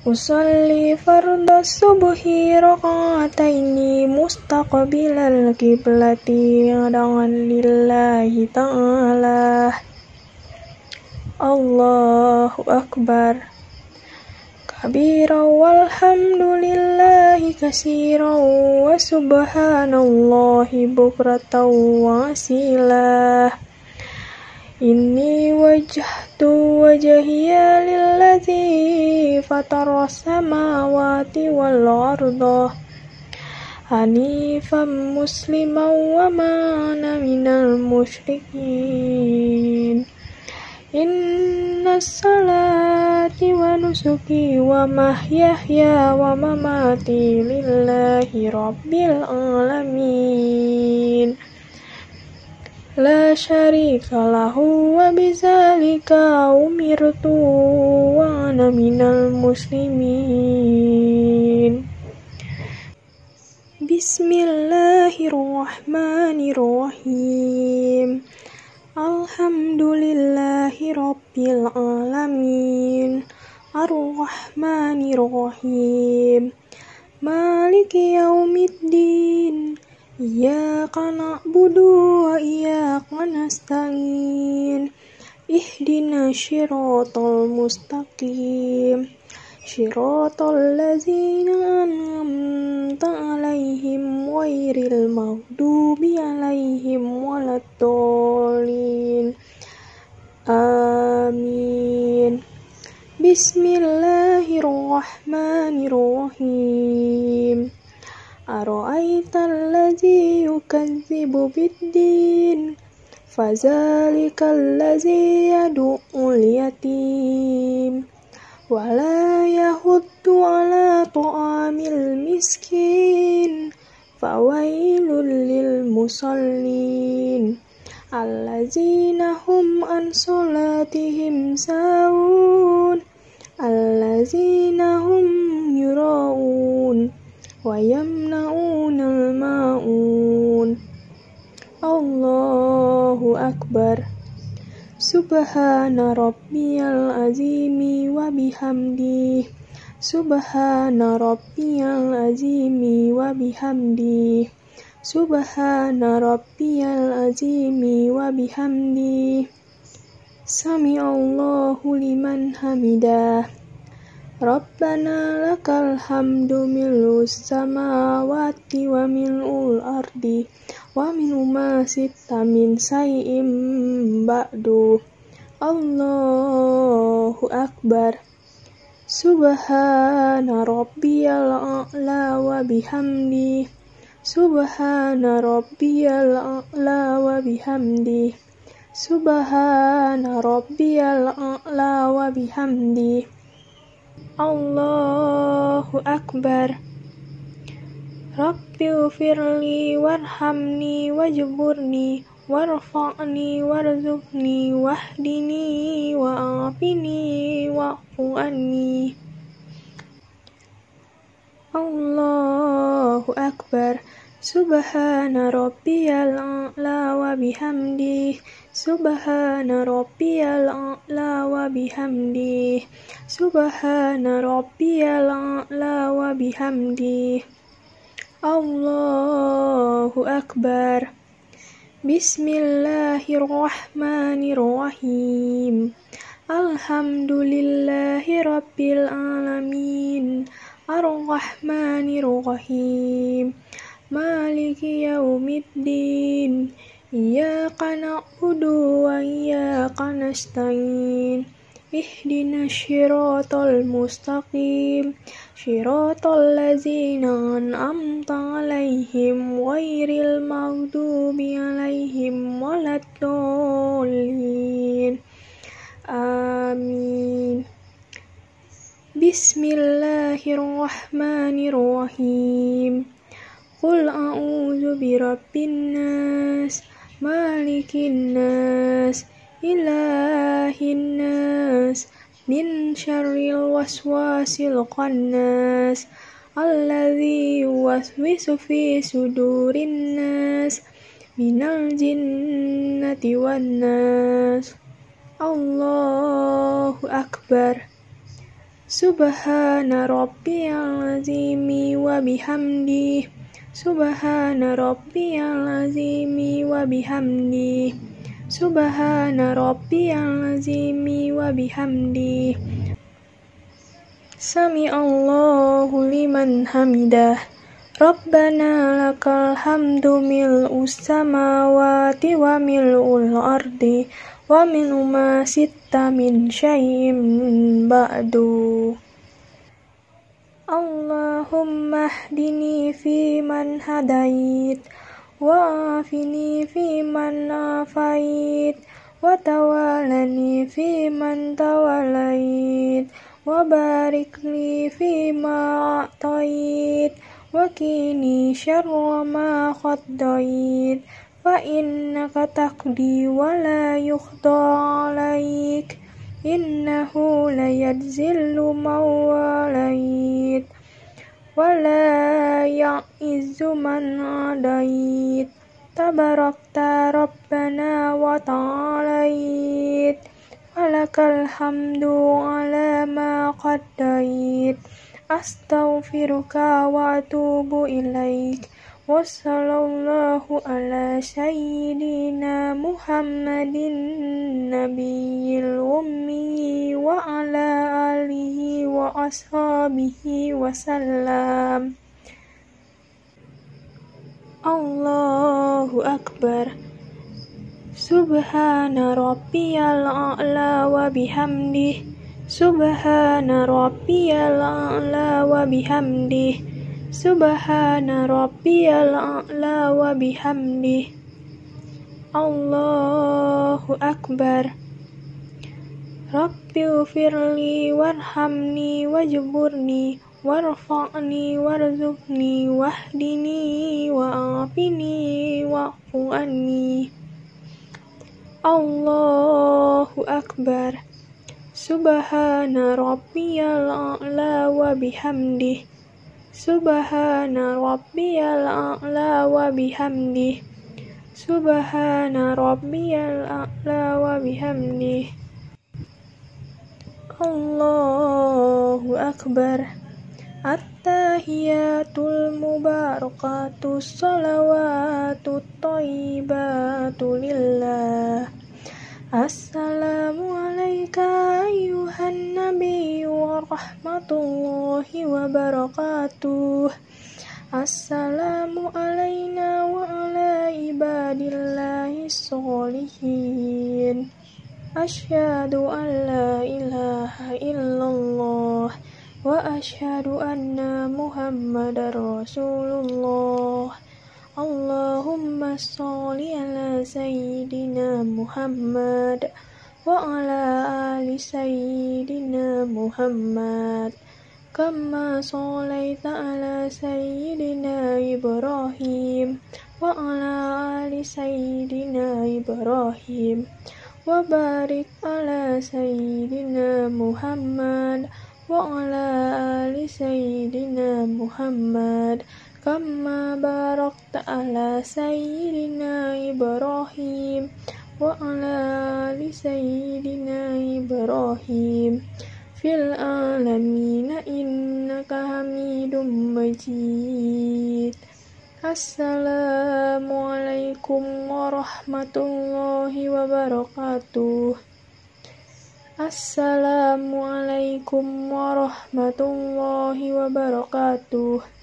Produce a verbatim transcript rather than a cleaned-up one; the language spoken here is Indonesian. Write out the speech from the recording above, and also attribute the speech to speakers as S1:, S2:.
S1: Usolli fardhu subhi raka'ataini mustaqbilal qiblati dengan lillahi ta'ala. Allahu akbar. Kabira walhamdulillahi katsiran wa subhanallahi bukratan wa asila. Inni wajjahtu wajhiya lillazi fatara samawati wal arda hanifan musliman wa ma ana minal musyrikin. Inna salati wa nusuki wa mahyaya wa mamati lillahi rabbil alamin. La syarika lahu wa bizalika umirtu wa ana minal muslimin. Bismillahirrahmanirrahim. Alhamdulillahi rabbil alamin. Ar-Rahmanir-Rahim. Maliki yaumiddin. Iyyaka na'budu wa iyyaka nasta'in. Ihdinas syiratal mustaqim. Syiratal ladzina an'amta 'alaihim ghairil maghdubi 'alaihim waladdallin. Amin. Bismillahirrahmanirrahim. Ara'aital ladzi yukadzibu biddin. Fadzalikal ladzi yad'ul yatim. Wa la yahuddu ala ta'amil miskin. Fawailul lil musallin. Allazina hum an salatihim sahun. Allazina hum yura'un wa yamna'unal ma'un. Allahu akbar. Subhana rabbiyal azimi wa bihamdi. Subhana rabbiyal azimi wa bihamdi. Subhana rabbiyal azimi wa bihamdi. Sami'allahu liman hamidah. Rabbana lakal hamdu mil'us samawati wa mil'ul ardi wa min ma sitta min say'im ba'du. Allahu akbar. Subhana rabbiyal a'la wa bihamdi. Subhana rabbiyal a'la wa bihamdi. Subhana rabbiyal a'la wa bihamdi. Allahu akbar. Rabbighfirli warhamni wajburni warfa'ni warzuqni wahdini wa'afini wa'fu anni. Allahu akbar. Subhana rabbiyal a'la wa bihamdi. Subhana rabbiyal a'la wa bihamdi. Subhana rabbiyal a'la wa bihamdi. Allahu akbar. Bismillahirrahmanirrahim. Alhamdulillahi rabbil alamin. Ar-Rahmanir-Rahim. Maliki yaumiddin. Iyyaka na'budu wa iyyaka nasta'in. Ihdinas syiratal mustaqim. Syiratal ladzina an'amta 'alaihim ghairil maghdubi 'alaihim waladdallin. Amin. Bismillahirrahmanirrahim. Qul a'udzu birabbin nas, malikin nas, ilahin nas, min syarril waswasil khannas, alladzi yuwaswisu fi sudurin nas, minal jinnati wan nas. Allahu akbar. Subhana rabbiyal azimi wa bihamdihi. Subhana rabbiyal azimi wa bihamdihi. Subhana rabbiyal azimi wa bihamdihi. Sami'allahu liman hamidah. Rabbana lakal hamdu mil'us samawati wa mil'ul ardi wa min ma sitta min syai'in ba'du. Allahumma hdini fi man hadait wa afini fi man afait wa tawalani fi man tawalait wa barik li fi ma a'tait wa qini syarra ma qaddait fa innaka taqdi wa la yuqda alaik innahu la yadzillu man walait wa la ya'izzu man adait tabarakta rabbana wa ta'alait walakal hamdu ala ma qaddait astaghfiruka wa atubu ilaik. Wassallallahu ala sayyidina Muhammadin nabiyil ummi wa ala alihi wa ashabihi wasallam. Allahu akbar. Subhana rabbiyal a'la wa bihamdihi. Subhana rabbiyal a'la wa bihamdihi. Subhana rabbiyal a'la wa bihamdihi. Allahu akbar. Rabbi ufirli warhamni wajburni warfa'ni warzuqni wahdini wa'afini wa'fu anni. Allahu akbar. Subhana rabbiyal a'la wa bihamdihi. Subhana rabbiyal a'la wa bihamdihi. Subhana rabbiyal a'la wa bihamdihi. Allahu akbar. At-tahiyatul mubarakatus salawatut thayyibatu lillah. Assalamu alayka ayyuhan nabiyyu wa rahmatullahi wa barakatuh. Assalamu alayna wa ala ibadillahi sholihin. Asyhadu an la ilaha illallah wa asyhadu anna Muhammadar Rasulullah. Allahumma sholli ala sayyidina Muhammad wa ala ali sayyidina Muhammad kama sholaita ala sayyidina Ibrahim wa ala ali sayyidina Ibrahim wa barik ala sayyidina Muhammad wa ala ali sayyidina Muhammad kama barakta ala sayyidina Ibrahim wa ala ali sayyidina Ibrahim fil alamina innaka hamidum majid. Assalamu alaikum warahmatullahi wabarakatuh. Assalamu alaikum warahmatullahi wabarakatuh.